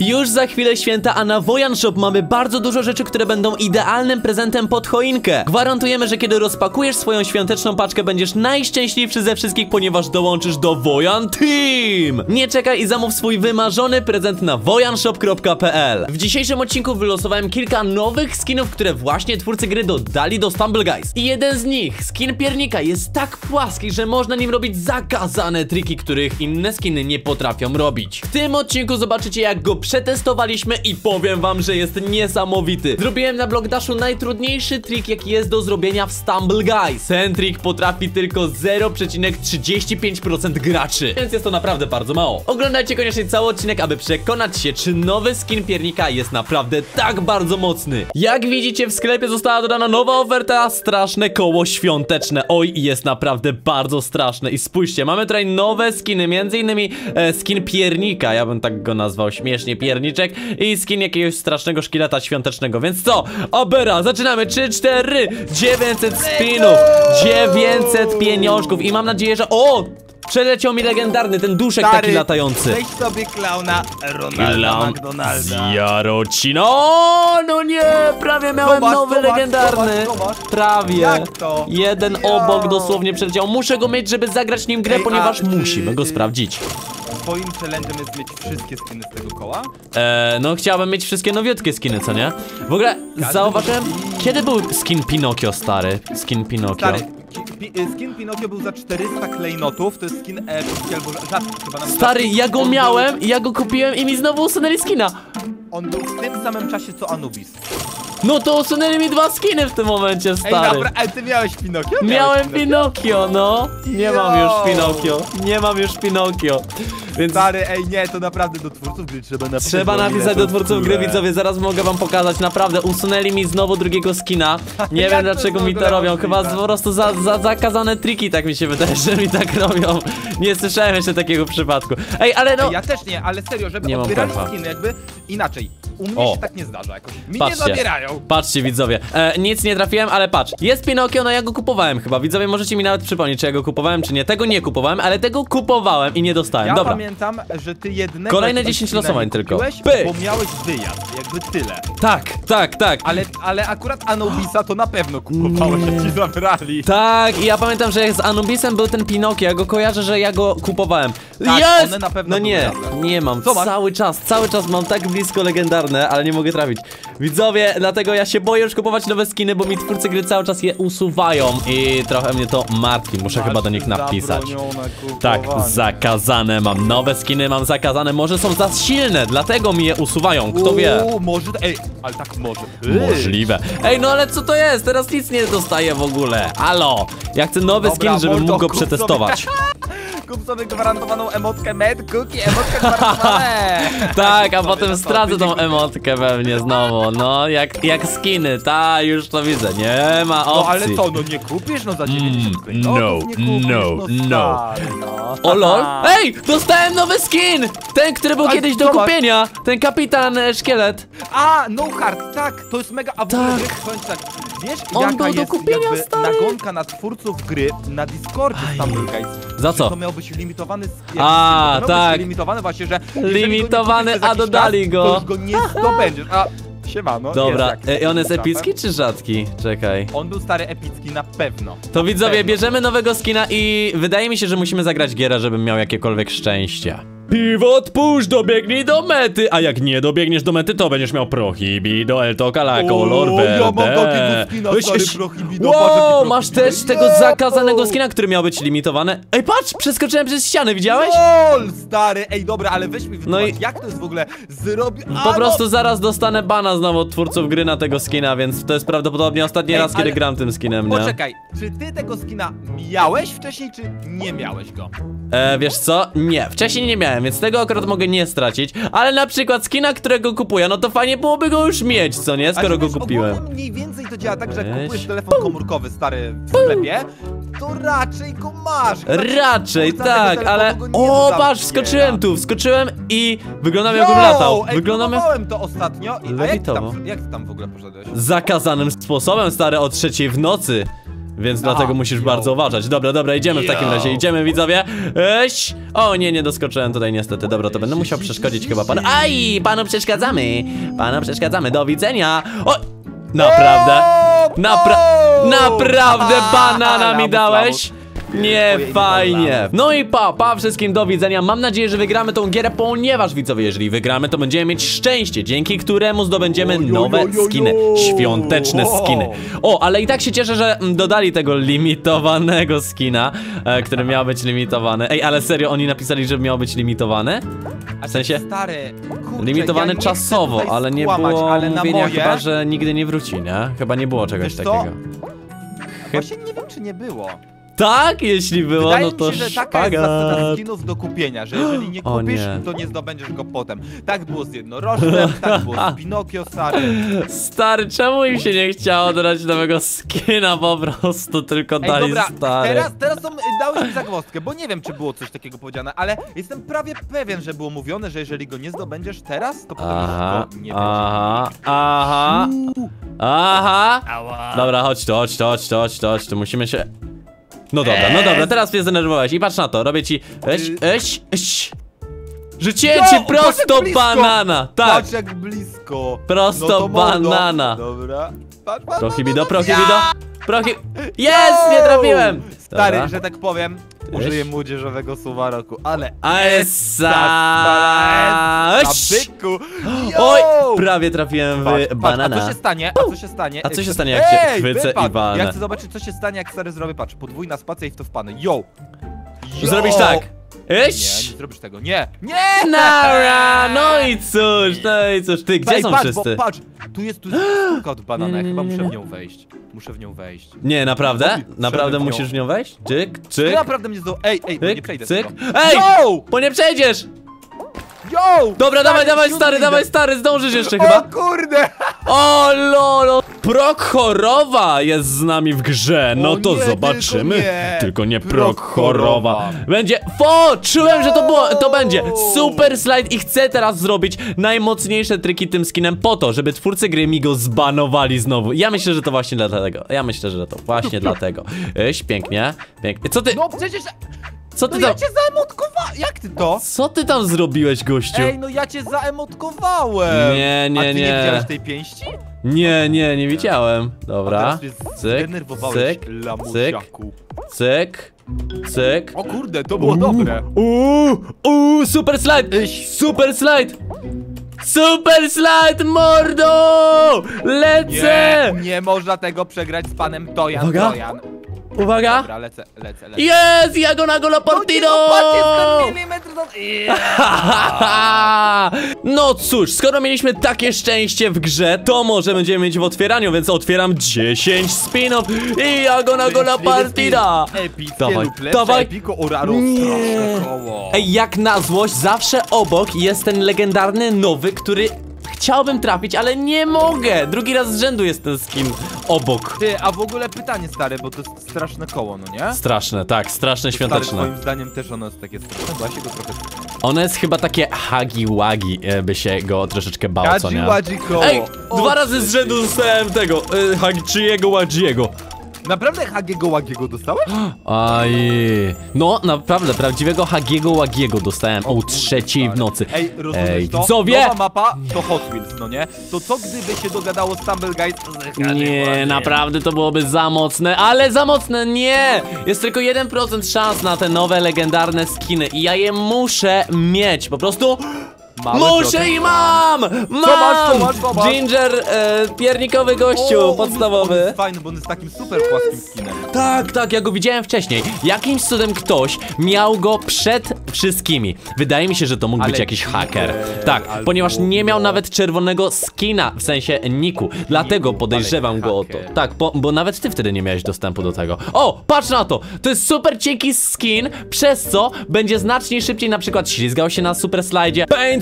Już za chwilę święta, a na Wojan Shop mamy bardzo dużo rzeczy, które będą idealnym prezentem pod choinkę. Gwarantujemy, że kiedy rozpakujesz swoją świąteczną paczkę, będziesz najszczęśliwszy ze wszystkich, ponieważ dołączysz do Wojan Team. Nie czekaj i zamów swój wymarzony prezent na wojanshop.pl. W dzisiejszym odcinku wylosowałem kilka nowych skinów, które właśnie twórcy gry dodali do Stumble Guys. I jeden z nich, skin piernika, jest tak płaski, że można nim robić zakazane triki, których inne skiny nie potrafią robić. W tym odcinku zobaczycie, jak go przetestowaliśmy i powiem wam, że jest niesamowity. Zrobiłem na Block Dashu najtrudniejszy trik, jaki jest do zrobienia w Stumble Guys. Ten trik potrafi tylko 0,35% graczy, więc jest to naprawdę bardzo mało. Oglądajcie koniecznie cały odcinek, aby przekonać się, czy nowy skin piernika jest naprawdę tak bardzo mocny. Jak widzicie, w sklepie została dodana nowa oferta, straszne koło świąteczne. Oj, jest naprawdę bardzo straszne. I spójrzcie, mamy tutaj nowe skiny, między innymi skin piernika, ja bym tak go nazwał śmiesznie, pierniczek, i skin jakiegoś strasznego szkieleta świątecznego. Więc co? Obera, zaczynamy. 3, 4, 900 spinów, 900 pieniążków i mam nadzieję, że... O! Przeleciał mi legendarny, ten duszek taki latający. Weź sobie klauna Ronalda McDonalda. Jarocino. No nie, prawie miałem nowy legendarny. Prawie. Jak to? Jeden obok dosłownie przeleciał. Muszę go mieć, żeby zagrać nim grę, ponieważ musimy go sprawdzić. Twoim challenge'em jest mieć wszystkie skiny z tego koła? No chciałbym mieć wszystkie nowiutkie skiny, co nie? W ogóle zauważyłem, kiedy był skin Pinokio, stary? Skin Pinokio. Stary, skin Pinokio był za 400 klejnotów, to jest skin epicki albo rzadki chyba. Stary, ja go miałem, ja go kupiłem i mi znowu usunęli skina. On był w tym samym czasie co Anubis. No to usunęli mi 2 skiny w tym momencie, stary. Ej, dobra, ale ty miałeś Pinokio? Miałem Pinokio, no. Nie mam już Pinokio. Nie mam już Pinokio. Więc... Stary, ej, nie, to naprawdę do twórców gry trzeba napisać. Trzeba napisać do twórców gry, widzowie, zaraz mogę wam pokazać. Naprawdę, usunęli mi znowu drugiego skina. Nie wiem dlaczego mi to robią. Chyba po prostu za zakazane triki, tak mi się wydaje, że mi tak robią. Nie słyszałem jeszcze takiego przypadku. Ej, ale no... Ja też nie, ale serio, żeby odbierali skiny jakby inaczej. U mnie się tak nie zdarza jakoś. Mi nie zabierają. Patrzcie, widzowie, nic nie trafiłem, ale patrz. Jest Pinokio, no ja go kupowałem chyba. Widzowie, możecie mi nawet przypomnieć, czy ja go kupowałem, czy nie. Tego nie kupowałem, ale tego kupowałem i nie dostałem. Ja Dobra. Pamiętam, że ty jednego... Kolejne 10 losowań tylko. Bo miałeś wyjazd, jakby tyle. Tak. Ale akurat Anubisa to na pewno kupowałeś, jak ci zabrali. Tak, i ja pamiętam, że jak z Anubisem był ten Pinokio, ja go kojarzę, że ja go kupowałem. Tak, one na pewno no nie, nie mam. Cały czas mam tak blisko legendarne, ale nie mogę trafić. Widzowie, dlatego ja się boję już kupować nowe skiny, bo mi twórcy gry cały czas je usuwają i trochę mnie to martwi. Muszę chyba do nich napisać. Tak, zakazane. Mam nowe skiny, mam zakazane. Może są za silne, dlatego mi je usuwają. Kto wie? Może... Ej, ale tak może. Możliwe. Ej, no ale co to jest? Teraz nic nie dostaję w ogóle. Halo, ja chcę nowy skin, żebym mógł go przetestować. Kup sobie gwarantowaną emotkę Mad Cookie, emotkę gwarantowane. Tak, a potem stracę tą emotkę pewnie znowu. No, jak skiny, już to widzę. Nie ma opcji. No ale co, no nie kupisz? No za 90 no. O lol. Ej, dostałem nowy skin! Ten, który był kiedyś do kupienia. Ten kapitan szkielet. A, no hard, tak, to jest mega... A w ogóle tak, wiesz, on był do kupienia, nagonka na twórców gry na Discordzie Stumble Guys. Za co? To miał być limitowany skin. Tak. Limitowany właśnie, że... Limitowany, a dodali go. To już go nie zdobędziesz. Siemano. Dobra, i on jest epicki czy rzadki? Czekaj. On był stary epicki na pewno. To widzowie, bierzemy nowego skina i wydaje mi się, że musimy zagrać gierę, żebym miał jakiekolwiek szczęście. Pivot push, dobiegnij do mety, a jak nie dobiegniesz do mety, to będziesz miał prohibido, el toca la color verde. Ja mam takiego skina, stary, prohibido. Wow, masz też tego zakazanego skina, który miał być limitowany. Ej, patrz, przeskoczyłem przez ścianę, widziałeś? Stary, ej, dobra, ale weź mi wytłumacz, jak to jest w ogóle Po prostu zaraz dostanę bana znowu od twórców gry na tego skina, więc to jest prawdopodobnie ostatni raz, kiedy gram tym skinem, nie? Poczekaj, czy ty tego skina miałeś wcześniej, czy nie miałeś go? Wiesz co? Nie, wcześniej nie miałem, więc tego akurat mogę nie stracić. Ale na przykład skina, którego kupuję, no to fajnie byłoby go już mieć, co nie? Skoro go kupiłem. Mniej więcej to działa tak, że jak kupujesz telefon komórkowy stary w sklepie, to raczej go masz. Raczej, tak, ale... O, patrz, wskoczyłem i wyglądam jakbym latał. Wyglądałem to ostatnio i lewitowo. Jak ty tam w ogóle poszedłeś? Zakazanym sposobem, stary, o 3:00 w nocy. Więc dlatego musisz bardzo uważać. Dobra, idziemy w takim razie, idziemy widzowie. O nie, nie doskoczyłem tutaj niestety. Dobra, to będę musiał przeszkodzić chyba panu. Aj, panu przeszkadzamy, do widzenia. O, naprawdę? Naprawdę banana mi dałeś? Nie, fajnie. No i pa wszystkim do widzenia. Mam nadzieję, że wygramy tą gierę, ponieważ widzowie, jeżeli wygramy, to będziemy mieć szczęście, dzięki któremu zdobędziemy nowe skiny, świąteczne skiny. O, ale i tak się cieszę, że dodali tego limitowanego skina, który miał być limitowany. Ej, ale serio, oni napisali, że miał być limitowany? W sensie, stary, kurczę, limitowany ja nie czasowo, chcę tutaj ale nie skłamać, było ale na mówienia moje... chyba, że nigdy nie wróci, nie? Chyba nie było czegoś Wiesz co? takiego. Właśnie nie wiem, czy nie było. Tak, jeśli było, Wydaje no to mi się, że taka jest zasada szpagat. skinów do kupienia, że jeżeli nie O kupisz, nie. to nie zdobędziesz go potem. Tak było z jednorożcem, tak było z Pinokio, stary. Stary, czemu im się nie chciało dodać nowego skina po prostu, tylko Ej, dali dobra, stary. teraz dałeś mi zagwozdkę, bo nie wiem, czy było coś takiego powiedziane, ale jestem prawie pewien, że było mówione, że jeżeli go nie zdobędziesz teraz, to potem Aha, już go nie aha. Ała. Dobra, chodź tu, musimy się... No dobra, teraz mnie zdenerwowałeś i patrz na to, robię ci... Rzuciłem ci patrz prosto jak blisko. banana, tak. Patrz jak blisko. Prosto No to mordo. banana. Dobra. Patrz, Prohibido. Jest, nie trafiłem. Stary, Dobra. że tak powiem, użyję młodzieżowego słowa roku, ale... Esa. Byku. Oj, prawie trafiłem w banana. A co się stanie? A co się stanie, jak cię chwycę wypadł. i walnę? Ja chcę zobaczyć, co się stanie, jak stary zrobię, patrz, podwójna spacja i w to wpanę. Yo! Zrobisz tak. Nie, nie zrobisz tego, nie! Nie! Nara, no i cóż, ty, gdzie Ej, są patrz, wszyscy? Bo, patrz, tu jest skórka od banana, ja chyba muszę w nią wejść. Muszę w nią wejść. Nie, naprawdę? Naprawdę w nią. musisz w nią wejść? Czyk, Ty czyk, naprawdę mnie Ej, bo nie cyk, przejdę cyk. tego. Ej, Yo! bo nie przejdziesz! Yo! Dobra, dawaj, siódmy stary, zdążysz jeszcze idę. chyba. O kurde! O lolo! Prokhorowa jest z nami w grze, no O to nie, zobaczymy. tylko nie. Prokhorowa. Prokhorowa. Będzie, czułem, że to będzie super slide i chcę teraz zrobić najmocniejsze triki tym skinem po to, żeby twórcy gry mi go zbanowali znowu. Ja myślę, że to właśnie dlatego. Dlatego. Pięknie. Co ty, No przecież... co ty No ja tam, cię zaemotkowałem! Jak ty to? co ty tam zrobiłeś, gościu? Ej, no ja cię zaemotkowałem! Nie, A ty nie nie. widziałeś tej pięści? Nie widziałem. A Dobra, teraz mnie cyk, zdenerwowałeś, cyk, lamusiaku. cyk. O kurde, to było dobre. Super slide! Iś. Super slide! Super slide, mordo! Lecę! Nie można tego przegrać z panem Tojan. Uwaga. Tojan. Uwaga! Dobra, lecę. Jest! Ja go na golo partido! No cóż, skoro mieliśmy takie szczęście w grze, to może będziemy mieć w otwieraniu, więc otwieram 10 spinów i ja go na gola partida! Dawaj! Epiko Oraro, Nie. straszne koło. Ej, jak na złość, zawsze obok jest ten legendarny nowy, który chciałbym trafić, ale nie mogę! Drugi raz z rzędu jest ten skin obok. Ty, a w ogóle pytanie stare, bo to jest straszne koło, no nie? Straszne, tak, straszne, Stary, świąteczne. moim zdaniem też ono jest takie straszne, bo ja się go trochę... Ono jest chyba takie hagi-wagi, by się go troszeczkę bał, co nie? Wadzi koło. Ej, O, dwa razy z rzędu dostałem tego, Hagichiego Ładziego. Naprawdę Hagiego Łagiego dostałeś? Aj, no naprawdę, prawdziwego Hagiego Łagiego dostałem o 3:00 w nocy. Ej, rozumiesz Ej, to? widzowie! Nowa mapa to Hot Wheels, no nie? To co gdyby się dogadało Stumble Guys z Hagiego Nie, Łagiego? naprawdę to byłoby za mocne, ale za mocne, nie! Jest tylko 1% szans na te nowe, legendarne skiny i ja je muszę mieć, po prostu... Mały Muszę procent. i mam! Co masz? Ginger, piernikowy gościu, O, on podstawowy. jest fajny, bo on jest takim super płaskim skinem. Tak, ja go widziałem wcześniej. Jakimś cudem ktoś miał go przed wszystkimi. Wydaje mi się, że to mógł być Ale jakiś Ginger, haker. Tak, albo- ponieważ nie miał nawet czerwonego skina, w sensie niku. Dlatego był, podejrzewam ale go o to. haker. Tak, bo nawet ty wtedy nie miałeś dostępu do tego. O, patrz na to! To jest super cienki skin, przez co będzie znacznie szybciej na przykład ślizgał się na super slajdzie. Paint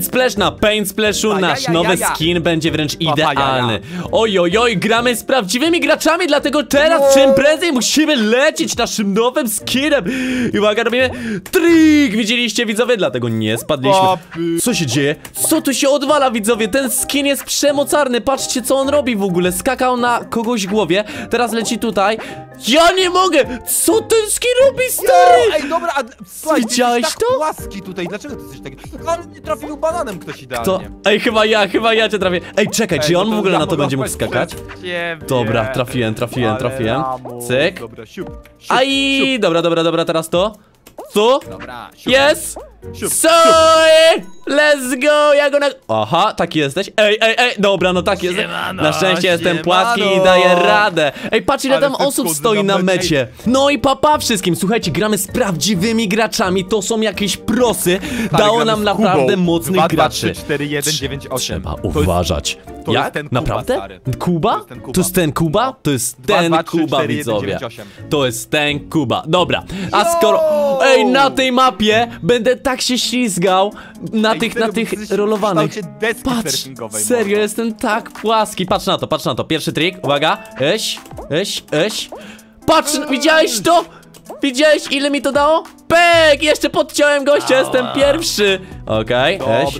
Paint Splash na Paint Splashu, nasz nowy skin będzie wręcz idealny. Oj, gramy z prawdziwymi graczami, dlatego teraz czym prędzej musimy lecieć naszym nowym skinem. I uwaga, robimy trik, widzieliście widzowie, dlatego nie spadliśmy. Co się dzieje? Co tu się odwala, widzowie? Ten skin jest przemocarny, patrzcie co on robi w ogóle. Skakał na kogoś głowie, teraz leci tutaj. Ja nie mogę! Co ten skin robi, stary? Ej, dobra, a słuchaj, widziałeś tak to? płaski tutaj, dlaczego ty jesteś taki? Ale nie trafił bananem ktoś idealnie. To, ej, chyba ja cię trafię. Ej, czekaj, czy on w ogóle na to będzie mógł skakać? Dobra, trafiłem. Cyk. Dobra, siup. Aj, dobra, teraz to. Co? Dobra, siup. Jest! Siup, Sorry! Let's go! Ja go na... Aha, taki jesteś. Ej, dobra, no tak jest. Na szczęście jestem płaski i daję radę. Ej, patrz ile tam osób stoi na mecie. No i papa wszystkim. Słuchajcie, gramy z prawdziwymi graczami. To są jakieś prosy. Dało nam naprawdę mocnych 2, 2, graczy. 3, 4, 1, 9, 8. Trzeba uważać. to Jak? jest ten Kuba, Naprawdę? stary. Kuba? To jest ten Kuba. To jest ten Kuba? To jest 2, ten 2, 3, Kuba, 4, 1, widzowie. 9, 8. To jest ten Kuba. Dobra. A Yo! skoro... Ej, na tej mapie będę tak się ślizgał na tych rolowanych. Patrz, serio, jestem tak płaski. Patrz na to. Pierwszy trik, uwaga. Eś. Patrz, widziałeś to? Widziałeś ile mi to dało? Pek! Jeszcze podciąłem gościa, jestem pierwszy. Okej,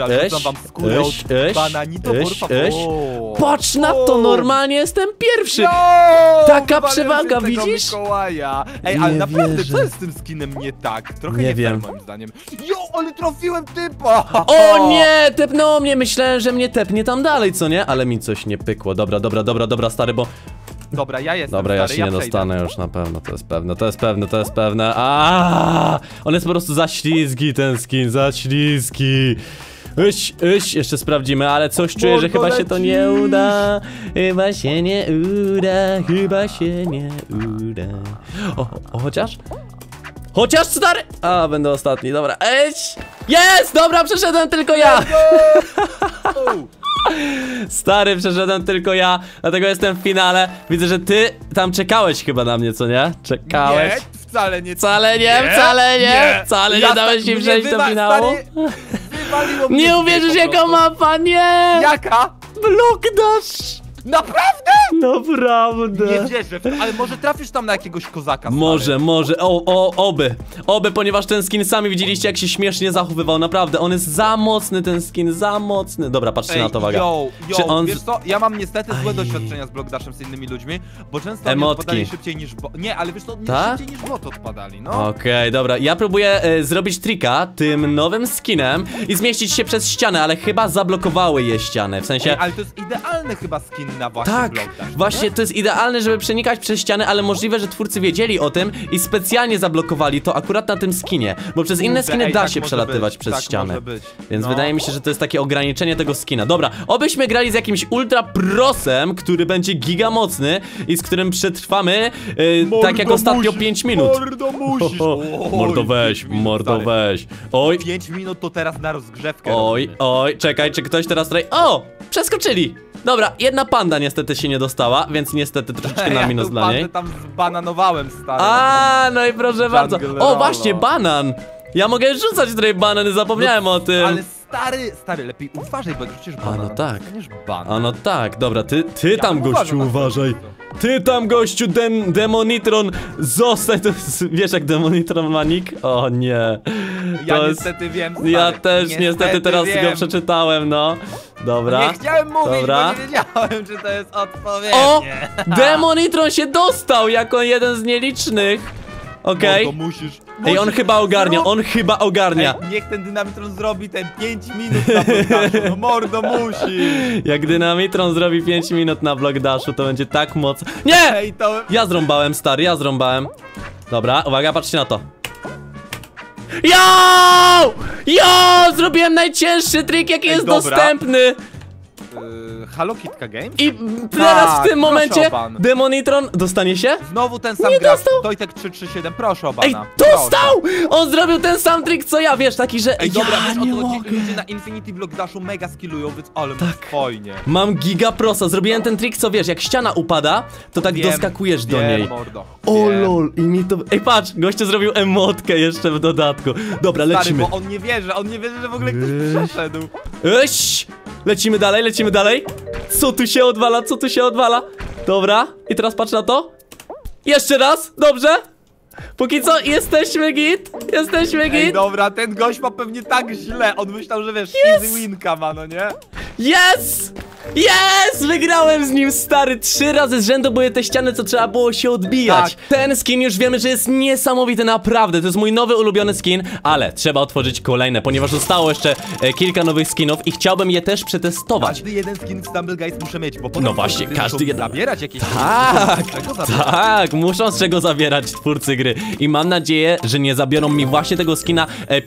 Patrz na to, normalnie jestem pierwszy. Taka przewaga, widzisz? Ej, ale Nie naprawdę, wierzę. co jest z tym skinem nie tak? Trochę Nie nie wiem. fair, moim zdaniem. Jo, ale trafiłem typa! O nie, tepnęło mnie, myślałem, że mnie tepnie tam dalej, co nie? Ale mi coś nie pykło, dobra, stary, bo... Dobra, ja jestem Dobra, ja stary, się nie przejdę. dostanę już na pewno, to jest pewne. On jest po prostu za ślizgi, ten skin, za ślizgi. Jeszcze sprawdzimy, ale coś czuję, że chyba się to nie uda. Chyba się nie uda. Chociaż stary! A, będę ostatni, dobra. Jest! Dobra, przeszedłem tylko ja! Stary, przeszedłem tylko ja, dlatego jestem w finale. Widzę, że ty tam czekałeś chyba na mnie, co nie? Czekałeś. Nie, wcale nie. Wcale nie dałeś mi przejść do finału. Wywaliło mnie Nie uwierzysz, po jaka prostu. mapa, nie! Jaka? Blok dasz! Naprawdę? Naprawdę. Nie wierzę, ale może trafisz tam na jakiegoś kozaka, stary. Może, oby, ponieważ ten skin sami widzieliście jak się śmiesznie zachowywał, naprawdę, on jest za mocny, ten skin, za mocny. Dobra, patrzcie na to, uwaga. Czy on... Wiesz co, ja mam niestety złe doświadczenia z Block Dashem z innymi ludźmi, bo często oni Emotki. odpadali szybciej niż Nie, ale wiesz co, Tak? szybciej niż bot odpadali, no. Okej, dobra, ja próbuję zrobić trika tym nowym skinem i zmieścić się przez ścianę, ale chyba zablokowały je ściany, w sensie... Ale to jest idealny chyba skin na właśnie Tak, Block Dash, właśnie nie? to jest idealne, żeby przenikać przez ściany, ale możliwe, że twórcy wiedzieli o tym i specjalnie zablokowali to akurat na tym skinie, bo przez inne Kurde, skiny da tak się może przelatywać być, przez tak ściany. może być. Więc No. wydaje mi się, że to jest takie ograniczenie tego skina. Dobra, obyśmy grali z jakimś ultra prosem, który będzie giga mocny i z którym przetrwamy tak jak ostatnio 5 minut. Mordo musisz! Mordo weź. Oj, 5 minut to teraz na rozgrzewkę. oj, czekaj, czy ktoś teraz tutaj... O! Przeskoczyli! Dobra, jedna panda niestety się nie dostała, więc niestety troszeczkę na minus tu dla niej. tam zbananowałem, stary. No i proszę bardzo. O, właśnie, banan! Ja mogę rzucać tutaj banany, zapomniałem o tym. Ale stary, lepiej uważaj, bo jak rzucisz banan, no tak. dostaniesz banan. A no tak, dobra, ty tam uważam gościu na to. uważaj. Ty tam gościu, Demonitron, zostań, to jest, wiesz jak Demonitron ma nick? O nie. Ja To jest- niestety wiem, stary. Ja też niestety teraz wiem. go przeczytałem, no. Dobra. Nie chciałem mówić, Dobra. bo nie wiedziałem, czy to jest odpowiednie. O! Demonitron się dostał jako jeden z nielicznych. Okej. Mordo, musisz. Ej, on chyba ogarnia, Ej, niech ten Dynamitron zrobi te 5 minut na podcastu, no mordo, musi. Jak Dynamitron zrobi 5 minut na Block Dashu, to będzie tak mocno. Nie! Ej, to... Ja zrąbałem, stary, Dobra, uwaga, patrzcie na to. Zrobiłem najcięższy trik, jaki jest dobra. dostępny. Halo Kitka Games? I teraz w tym proszę momencie o ban. Demonitron dostanie się? Znowu ten sam Nie gracz, dostał. Tojtek 337, proszę o Ej, bana. Proszę. dostał! On zrobił ten sam trik co ja, wiesz, taki, że Ej, dobra, ja wiesz, o nie to chodzi, mogę. ludzie na Infinity Block Dashu mega skillują, więc ale Tak. fajnie. Mam giga prosa, zrobiłem ten trik, co wiesz, jak ściana upada, to tak Wiem, doskakujesz do wiem, niej. mordo. O Wiem. lol, i mi to... Ej, patrz, gościu zrobił emotkę jeszcze w dodatku. Dobra, Stary, lecimy. bo on nie wierzy, że w ogóle ktoś przeszedł. Eś! Lecimy dalej, lecimy dalej. Co tu się odwala, co tu się odwala? Dobra, i teraz patrz na to. Jeszcze raz, dobrze? Póki co, jesteśmy git, jesteśmy Ej, git. dobra, ten gość ma pewnie tak źle, on myślał, że wiesz, easy winka ma, no nie? Yes! Yes! Wygrałem z nim, stary! 3 razy z rzędu były te ściany, co trzeba było się odbijać. Tak. Ten skin już wiemy, że jest niesamowity, naprawdę. To jest mój nowy ulubiony skin, ale trzeba otworzyć kolejne, ponieważ zostało jeszcze kilka nowych skinów i chciałbym je też przetestować. Każdy jeden skin w Stumble Guys muszę mieć, bo potem No właśnie, gry każdy muszą jeden. zabierać jakieś... Tak, Czego zabierać? tak, muszą z czego zabierać twórcy gry. I mam nadzieję, że nie zabiorą mi właśnie tego skina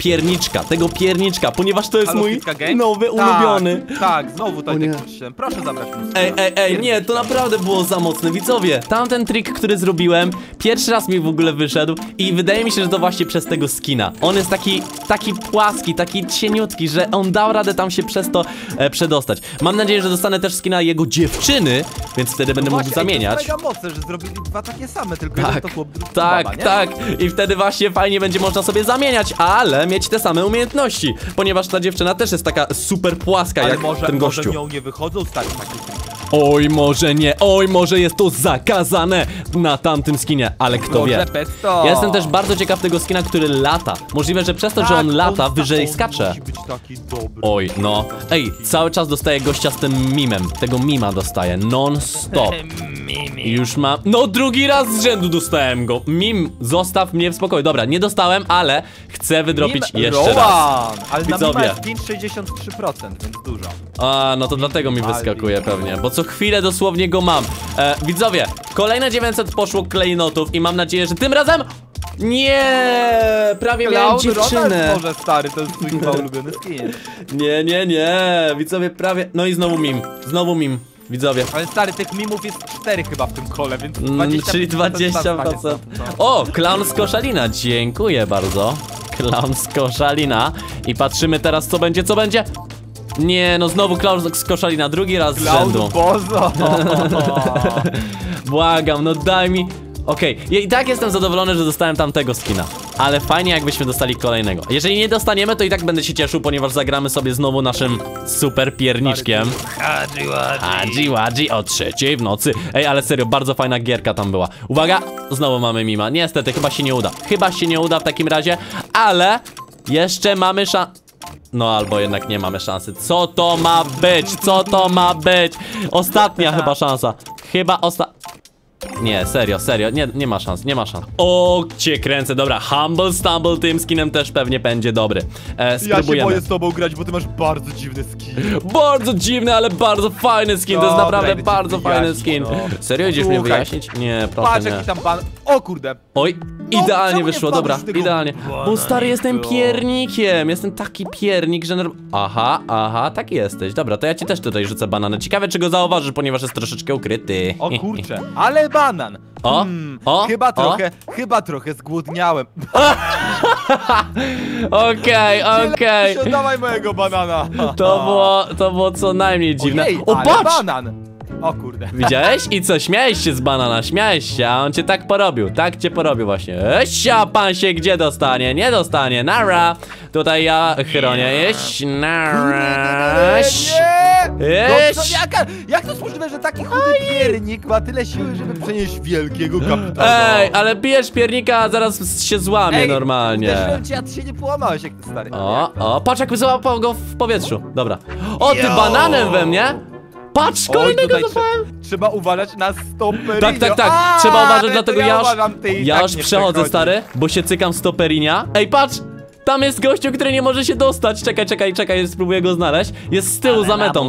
tego pierniczka, ponieważ to jest Halo, mój Kitka Games? nowy Tak, ulubiony. Tak, znowu nie. Tojtek 337, proszę zabrać mi Ej, nie, to naprawdę było za mocne, widzowie. Tamten trik, który zrobiłem, pierwszy raz mi w ogóle wyszedł i wydaje mi się, że to właśnie przez tego skina. On jest taki płaski, taki cieniutki, że on dał radę tam się przez to przedostać. Mam nadzieję, że dostanę też skina jego dziewczyny, więc wtedy będę mógł Właśnie, ej, zamieniać. To jest mega mocne, że zrobili dwa takie same, tylko jeden to chłop, drugi to Tak, baba, nie? tak. I wtedy właśnie fajnie będzie można sobie zamieniać, ale mieć te same umiejętności. Ponieważ ta dziewczyna też jest taka super płaska Ale jak ten może gościu. w nią nie wychodzą stare takie triki. Oj, może nie, oj, może jest to zakazane na tamtym skinie, ale kto wie. Może pesto. Ja jestem też bardzo ciekaw tego skina, który lata. Możliwe, że przez to, że on lata, wyżej skacze. Musi być taki dobry. Oj, no. Ej, cały czas dostaję gościa z tym mimem. Tego mima dostaję non-stop. I już mam... No, drugi raz z rzędu dostałem go. Mim, zostaw mnie w spokoju. Dobra, nie dostałem, ale chcę wydropić jeszcze raz. Rowan! Ale na Widzowie. mima jest 63%, więc dużo. A, no to dlatego mi wyskakuje pewnie, bo co chwilę dosłownie go mam. Widzowie, kolejne 900 poszło klejnotów i mam nadzieję, że tym razem... Nie, prawie miałem dziewczynę. Ronald może stary, to jest twój chyba ulubiony skin. Nie, widzowie prawie... No i znowu mim, widzowie. Ale stary, tych mimów jest 4 chyba w tym kole, więc 20%. Czyli 20%. O, Clown z Koszalina, dziękuję bardzo. Clown z Koszalina. I patrzymy teraz, co będzie. Nie, no znowu Clown z Koszalina, drugi raz z rzędu. Bozo! Błagam, no daj mi... Okej, ja i tak jestem zadowolony, że dostałem tamtego skina. Ale fajnie, jakbyśmy dostali kolejnego. Jeżeli nie dostaniemy, to i tak będę się cieszył, ponieważ zagramy sobie znowu naszym super pierniczkiem. Hadzi Wadzi o 3:00 w nocy. Ej, ale serio, bardzo fajna gierka tam była. Uwaga, znowu mamy mima. Niestety, chyba się nie uda. Chyba się nie uda w takim razie, ale jeszcze mamy no albo jednak nie mamy szansy. Co to ma być? Co to ma być? Ostatnia chyba szansa. Nie, serio, nie ma szans, nie ma szans. O, cię kręcę, dobra, Humble Stumble tym skinem też pewnie będzie dobry. Ja się Spróbujemy. boję z tobą grać, bo ty masz bardzo dziwny skin. Bardzo dziwny, ale bardzo fajny skin, to jest Dobra, naprawdę idę ci bardzo fajny wyjaśnić, skin. no. Serio, idziesz mnie Słuchaj. wyjaśnić? Nie, proszę Patrz nie. jaki tam pan... O kurde! Oj, No, idealnie czemu nie wyszło, wpadłeś dobra, z tego idealnie. Bo stary, jestem piernikiem, jestem taki piernik, że... Aha, taki jesteś. Dobra, to ja ci też tutaj rzucę bananę. Ciekawe, czy go zauważysz, ponieważ jest troszeczkę ukryty. O kurcze, ale banan! O, Chyba trochę zgłodniałem. Okej. Dawaj mojego banana! To było co najmniej dziwne. Ojej, O, ale patrz! banan! O kurde. Widziałeś? I co, śmiałeś się z banana, śmiałeś się, a on cię tak porobił właśnie. Eścia, pan się gdzie dostanie? Nie dostanie, nara. Tutaj ja chronię, nara. No, jak to jest możliwe, że taki chudy piernik ma tyle siły, żeby przenieść wielkiego kapitana? Ej, ale bijesz piernika, a zaraz się złamie normalnie. Uderzyłem cię, a ty się nie połamałeś jak ty stary. O, patrz jak wyzłapał go w powietrzu. Dobra. O, ty Yo! bananem we mnie? Patrz, kolejnego tutaj złapałem. Trzeba uważać na stoperinio. Tak. Trzeba uważać, dlatego ja ja uważam, ty i już tak nie przechodzę, przechodzisz. stary, bo się cykam stoperinia. Ej, patrz! Tam jest gościu, który nie może się dostać. Czekaj, spróbuję go znaleźć. Jest z tyłu Ale za metą. lamus.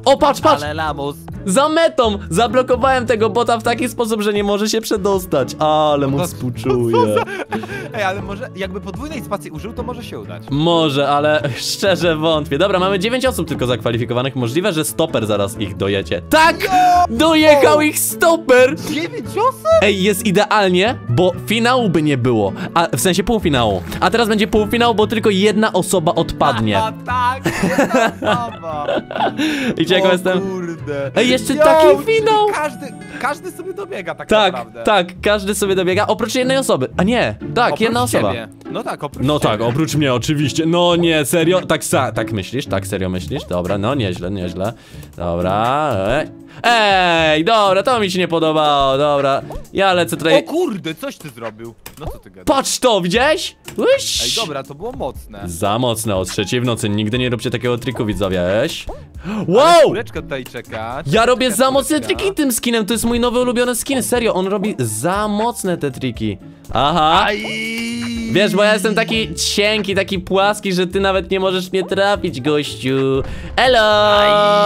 O, patrz, patrz! Ale lamus. Za metą! Zablokowałem tego bota w taki sposób, że nie może się przedostać. Ale mu współczuję. Ej, ale może jakby podwójnej spacji użył, to może się udać. Może, ale szczerze wątpię. Dobra, mamy 9 osób tylko zakwalifikowanych. Możliwe, że stoper zaraz ich dojedzie. Tak! Dojechał ich stoper! 9 osób? Ej, jest idealnie, bo finału by nie było. A w sensie półfinału. A teraz będzie półfinał, bo tylko jedna osoba odpadnie. A tak, jedna osoba. I czego jestem? Kurde. Ej, jeszcze taki finał! Każdy sobie dobiega tak Tak, naprawdę. tak, każdy sobie dobiega, oprócz jednej osoby. A nie, tak, Oprócz jedna osoba. ciebie. No tak, oprócz No tak, ciebie. oprócz mnie oczywiście. No nie, serio? Tak myślisz? Tak serio myślisz? Dobra, no nieźle, nieźle. Dobra, ej, dobra, to mi się nie podobało, dobra. Ja lecę O tutaj. kurde, coś ty zrobił. No co ty gadasz? Patrz to, widziałeś? Uiś. Ej, dobra, to było mocne. Za mocne o 3 w nocy, nigdy nie róbcie takiego triku, widzowie. Ale Wow! kuleczka tutaj czeka. Ja robię Czeka za mocne kuleczka. triki tym skinem, to jest mój nowy ulubiony skin, serio, on robi za mocne te triki. Aha. Aj! Wiesz, bo ja jestem taki cienki, taki płaski, że ty nawet nie możesz mnie trafić, gościu. Elo!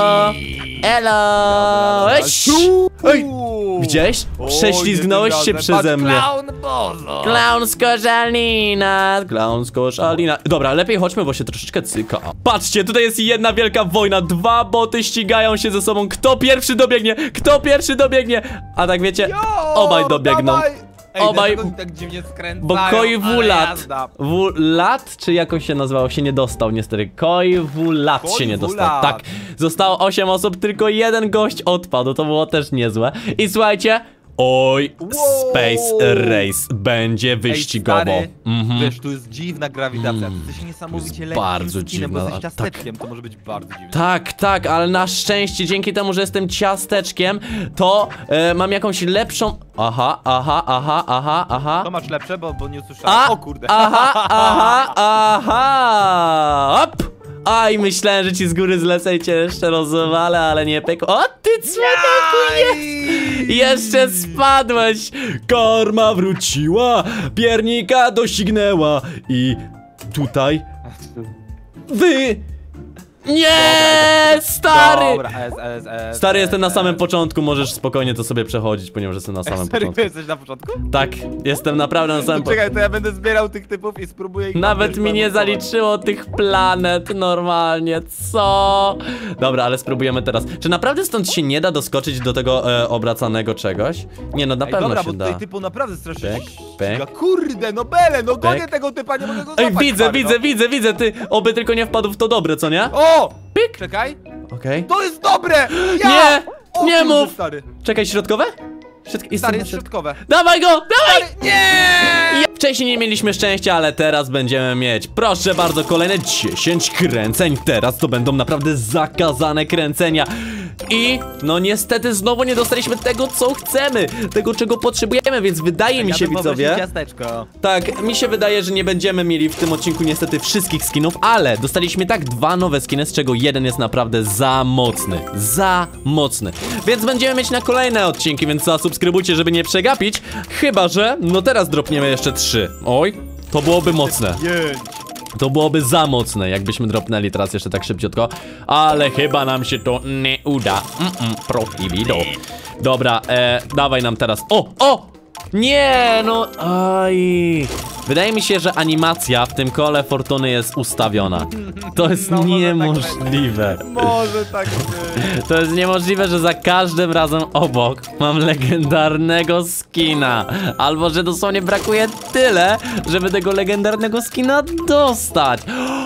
Elo! Eś! Ej! Widziałeś? Prześlizgnąłeś się przeze mnie. Clown Bozo! Clown z koszalina, clown z koszalina. Dobra, lepiej chodźmy, bo się troszeczkę cyka. Patrzcie, tutaj jest jedna wielka wojna. Dwa boty ścigają się ze sobą. Kto pierwszy dobiegnie? Kto pierwszy dobiegnie? A tak wiecie, obaj dobiegną. Dawaj. Ej, Obaj, dlaczego oni tak dziwnie skręcają, bo Koi ale Wulat. jazda. Wulat, czy jakoś się nazywało? Się nie dostał niestety. Koi Wulat się nie dostał. Wulat. Tak. Zostało 8 osób, tylko jeden gość odpadł. To było też niezłe. I słuchajcie. Oj, Wow. Space Race będzie wyścigowo. Ej, Mhm. wiesz, tu jest dziwna grawitacja. Ty jesteś niesamowicie lekkim bardzo skinem, dziwna, bo jesteś tak. ciasteczkiem, to może być bardzo dziwne. Tak, tak, ale na szczęście dzięki temu, że jestem ciasteczkiem, to mam jakąś lepszą... Aha. To masz lepsze, bo nie usłyszałem. O kurde. Aha. Hop! Aj, myślałem, że ci z góry zlecę i cię jeszcze rozwalę, ale nie pekło. O, ty cwaniaku, jest! Jeszcze spadłeś! Karma wróciła, piernika dosignęła i tutaj... Wy... Nie, stary! Dobra, Stary, jestem na samym początku, możesz spokojnie to sobie przechodzić, ponieważ jestem na samym Serio, ty początku. jesteś na początku? Tak, jestem naprawdę na samym początku. Czekaj, to ja będę zbierał tych typów i spróbuję ich... Nawet tam, mi nie wiesz, zaliczyło tych planet normalnie, co? Dobra, ale spróbujemy teraz. Czy naprawdę stąd się nie da doskoczyć do tego obracanego czegoś? Nie, no na Ej, pewno dobra, się bo da. tutaj typu naprawdę strasznie Pyk, ściga. pyk. Kurde, no Bele, no gonię Pyk. tego typa, nie mogę go Ej, złapać, widzę, ty, oby tylko nie wpadł w to dobre, co nie? O! Pyk. Czekaj, Okej. to jest dobre! Ja! Nie, O, nie kurde, mów! Stary, Czekaj, środkowe? Jestem stary, na jest środku. środkowe. Dawaj go, dawaj! Stary, nie! Wcześniej nie mieliśmy szczęścia, ale teraz będziemy mieć. Proszę bardzo, kolejne 10 kręceń. Teraz to będą naprawdę zakazane kręcenia. I no niestety znowu nie dostaliśmy tego, co chcemy. Tego, czego potrzebujemy, więc wydaje mi się, widzowie. Ciasteczko. Tak, mi się wydaje, że nie będziemy mieli w tym odcinku niestety wszystkich skinów, ale dostaliśmy tak 2 nowe skiny, z czego jeden jest naprawdę za mocny. Za mocny. Więc będziemy mieć na kolejne odcinki, więc zasubskrybujcie, żeby nie przegapić. Chyba że, no teraz dropniemy jeszcze 3. Oj, to byłoby mocne. 5. To byłoby za mocne, jakbyśmy dropnęli teraz jeszcze tak szybciutko. Ale chyba nam się to nie uda. Prohibido. Dobra, dawaj nam teraz. O! Nie, no, aj. Wydaje mi się, że animacja w tym kole fortuny jest ustawiona. To jest No, może tak niemożliwe. Może tak być. To jest niemożliwe, że za każdym razem obok mam legendarnego skina. Albo, że dosłownie brakuje tyle, żeby tego legendarnego skina dostać.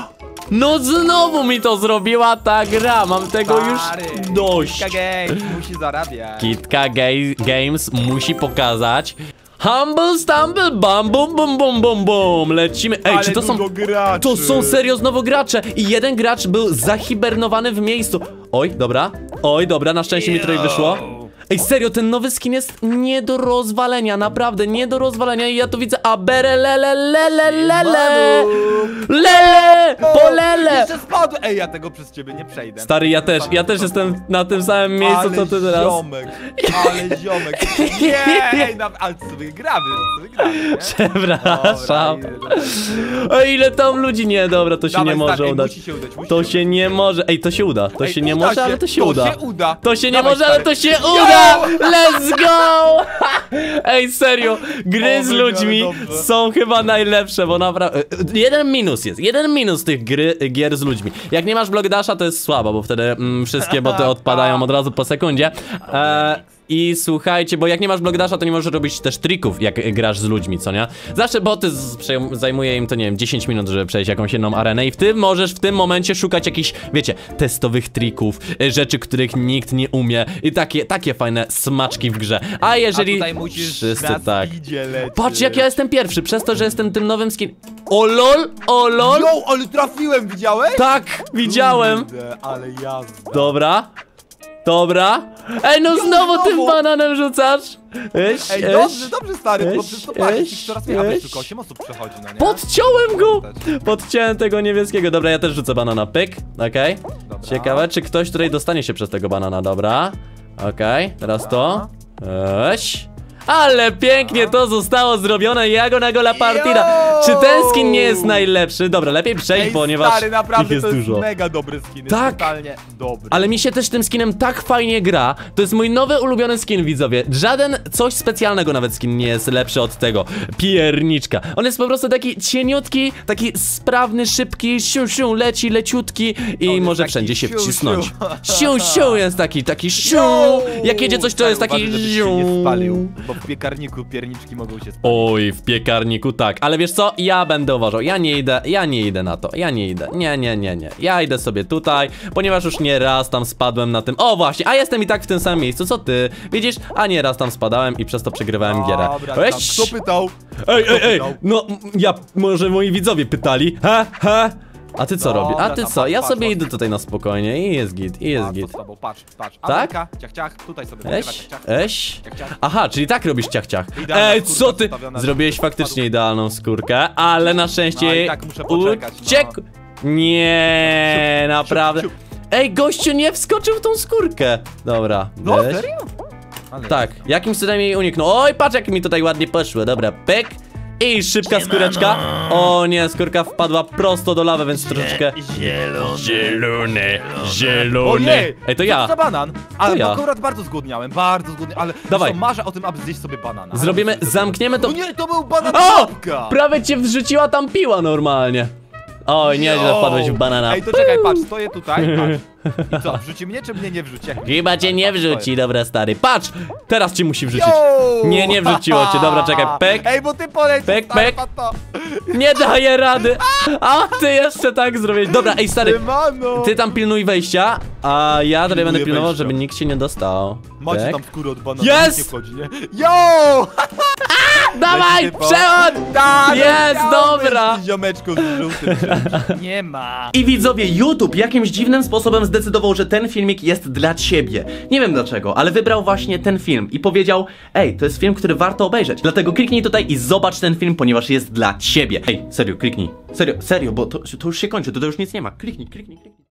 No znowu mi to zrobiła ta gra, mam tego Stary, już dość. Kitka Games musi zarabiać. Kitka Games musi pokazać. Humble stumble bum bum bum bum bum bum. Lecimy. Ej, Ale czy to są... dużo graczy. To są serio znowu gracze. I jeden gracz był zahibernowany w miejscu. Oj, dobra, na szczęście mi tutaj wyszło. Ej, serio, ten nowy skin jest nie do rozwalenia, naprawdę nie do rozwalenia i ja tu widzę abere lele lele lele lele polele. Jeszcze spadł! Ej, ja tego przez ciebie nie przejdę. Stary, ja też jestem na tym samym miejscu, co ty teraz. Ale ziomek. Nie, ale ty sobie gramy, nie? Przepraszam. Dobra, Ej, ile tam ludzi? Nie, dobra, to się Dawaj, nie może stary, ej, udać. musi się udać, musi To się się nie może. Ej, to się uda. To Ej, się nie uda może, ale to się uda. To się uda. To się nie Dawaj, może, ale stary. to się uda! Let's go! Ej, serio, gry O, z będzie ludźmi dobrze. są chyba najlepsze, bo naprawdę... jeden minus tych gier z ludźmi. Jak nie masz Block Dasha, to jest słabo, bo wtedy wszystkie boty odpadają od razu po sekundzie. I słuchajcie, bo jak nie masz Block Dasha, to nie możesz robić też trików, jak grasz z ludźmi, co nie? Zawsze boty zajmuje im to, nie wiem, 10 minut, żeby przejść jakąś jedną arenę i ty możesz w tym momencie szukać jakichś, wiecie, testowych trików, rzeczy, których nikt nie umie i takie fajne smaczki w grze. A jeżeli... A tutaj musisz wszyscy na tak. speedzie lecieć. Patrz, jak ja jestem pierwszy, przez to, że jestem tym nowym skin... O lol, o lol! Jo, ale trafiłem, widziałeś? Tak, widziałem! Kurde, ale jazda. Dobra. Ej, no znowu tym znowu. bananem rzucasz! Ej, dobrze stary, bo przecież to patrz, coraz mniej, a wiesz, eś. tylko 8 osób przechodzi, no nie? Podciąłem go! Podciąłem tego niebieskiego. Dobra, ja też rzucę banana. Pyk, okej. Dobra. Ciekawe, czy ktoś tutaj dostanie się przez tego banana. Dobra. Okej, teraz to. Eś. Ale pięknie to zostało zrobione. Jago la partida. Czy ten skin nie jest najlepszy? Dobra, lepiej przejść, Ej, ponieważ stary, naprawdę ich jest to jest dużo. mega dobry skin, Tak. jest totalnie dobry. Ale mi się też tym skinem tak fajnie gra. To jest mój nowy ulubiony skin, widzowie. Żaden coś specjalnego nawet skin nie jest lepszy od tego. Pierniczka. On jest po prostu taki cieniutki, taki sprawny, szybki, siu, leci, leciutki i jest może taki wszędzie się siu, wcisnąć. siu. Siu jest taki siu. Yo! Jak jedzie coś, to jest Stary, taki uważaj, żebyś się nie spalił, bo w piekarniku pierniczki mogą się spalić. Oj, w piekarniku tak, ale wiesz co? Ja będę uważał, ja nie idę na to, nie. Ja idę sobie tutaj, ponieważ już nie raz tam spadłem na tym. O właśnie, a jestem i tak w tym samym miejscu, co ty? Widzisz? A nie raz tam spadałem i przez to przegrywałem gierę. Dobra, tam, kto pytał? Ej, Kto pytał? no może moi widzowie pytali, a ty co Dobra, robisz? A ty tam, co? Ja patrz, sobie patrz. idę tutaj na spokojnie i jest git, Patrz, z tobą, patrz. Tak? Ameryka, ciach, tutaj sobie pogrywa, ciach. Eś? Ciach. Aha, czyli tak robisz ciach. Idealna Ej, skórka co ty? postawiona, Zrobiłeś żeby faktycznie spadł. idealną skórkę, ale na szczęście No i tak muszę poczekać, no. uciekł. Nie, Siup, naprawdę. siup. Ej, gościu nie wskoczył w tą skórkę. Dobra, No, weź. serio? Ale Tak, jakimś cudem jej uniknął. Oj, patrz jak mi tutaj ładnie poszło. Dobra, pyk. I szybka skóreczka. O nie, skórka wpadła prosto do lawy, więc troszeczkę... Zielony. Ojej! Ej, to Co ja. za banan? Ale ja. akurat bardzo zgłodniałem, ale Dawaj. wiesz co, marzę o tym, aby zjeść sobie banana. Zrobimy, zamkniemy to... O nie, to był banan O! babka! Prawie cię wrzuciła tam piła normalnie. Oj, nieźle Yo! wpadłeś w banana. Ej, to czekaj, patrz, stoję tutaj, patrz. I co, wrzuci mnie, czy mnie nie wrzuci? Jak Chyba cię nie Tak, wrzuci, stoję. dobra stary. Patrz! Teraz cię musi wrzucić. Yo! Nie wrzuciło cię, dobra, czekaj, pek. Ej, bo ty polecisz, Pek, stary, pek. pato. Nie daję rady. A ty jeszcze tak zrobić. Dobra, ej stary. Mano! Ty tam pilnuj wejścia, a ja tutaj będę Pilnuję pilnował, wejścia. żeby nikt się nie dostał. Macie Tak. tam skórę od banana, Jest! nic nie wchodzi, nie? Yo! Dawaj, Leci typo. przełód! Tak, Jest, dobra! Ziomeczku z żółtym czymś. Nie ma. I widzowie, YouTube jakimś dziwnym sposobem zdecydował, że ten filmik jest dla ciebie. Nie wiem dlaczego, ale wybrał właśnie ten film i powiedział: ej, to jest film, który warto obejrzeć. Dlatego kliknij tutaj i zobacz ten film, ponieważ jest dla ciebie. Ej, serio, kliknij. Serio, bo to już się kończy, to już nic nie ma. Kliknij.